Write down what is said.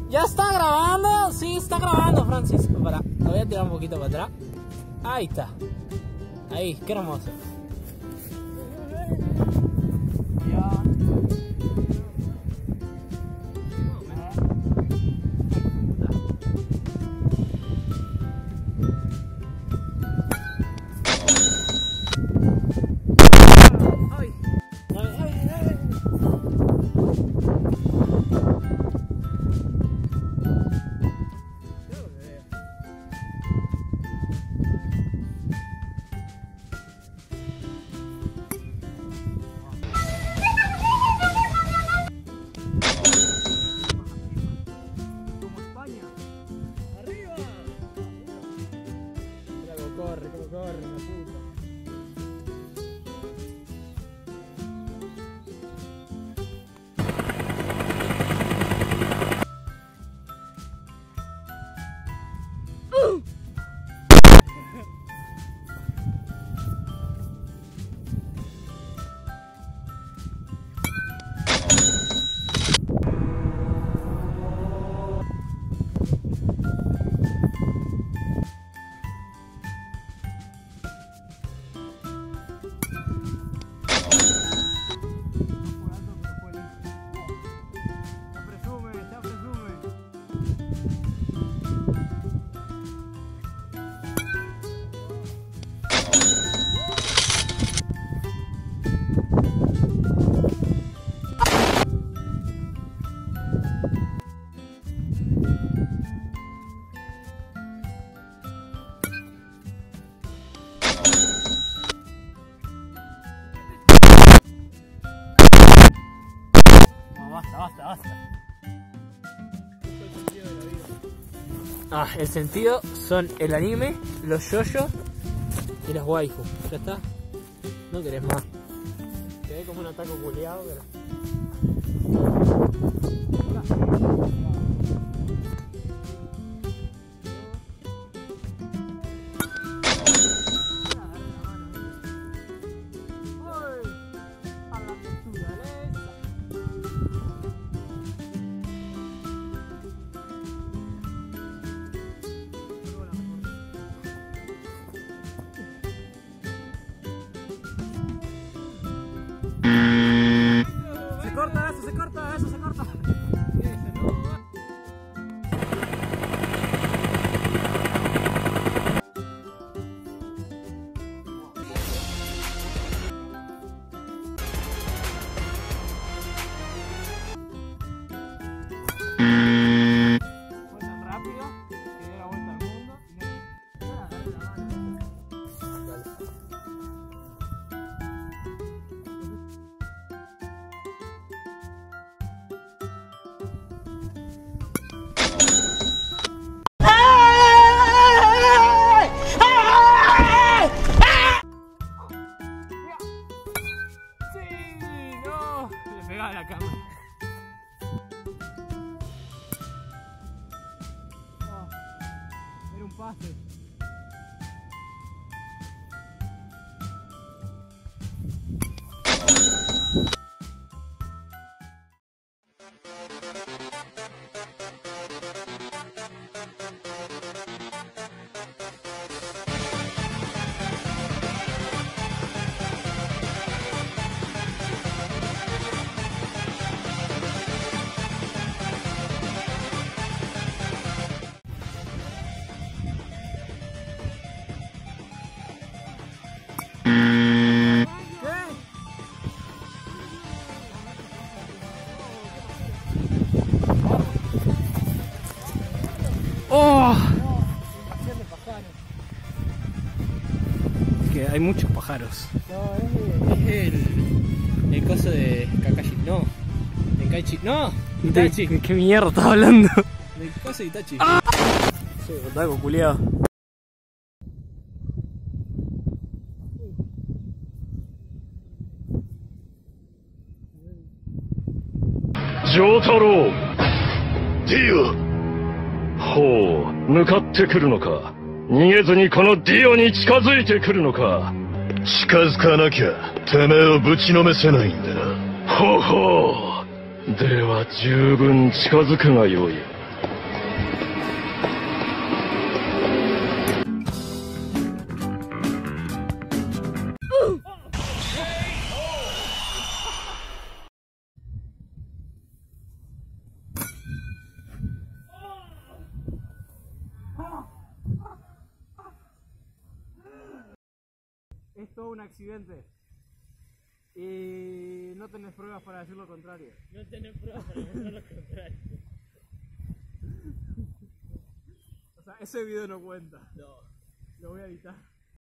¿Ya está grabando? Sí, está grabando, Francis. Para, lo voy a tirar un poquito para atrás. Ahí está. Ahí, qué hermoso. Corre, como corre, la puta. Basta. El sentido son el anime, los yoyos y las waifu. ¿Ya está? No querés más. Quedé como un ataque culeado, pero... Eso se corta. Fue tan rápido que dio la vuelta al mundo. Pegaba la cámara. Era un pase. ¡Oh! Que hay muchos pájaros. No, es el coso de Kakashi. No, Tenkaichi. No, Itachi. ¿Qué mierda estás hablando? Del coso de Itachi. ¡Ah! Sí, otaku culiado. Jotaro! Dio! ほう、向かってくるのか。逃げずにこのディオに近づいてくるのか。近づかなきゃ、てめえをぶちのめせないんだな。ほうほう。では十分近づくがよい。 todo un accidente. Y no tenés pruebas para decir lo contrario. No tenés pruebas para demostrar lo contrario. O sea, ese video no cuenta. No. Lo voy a editar.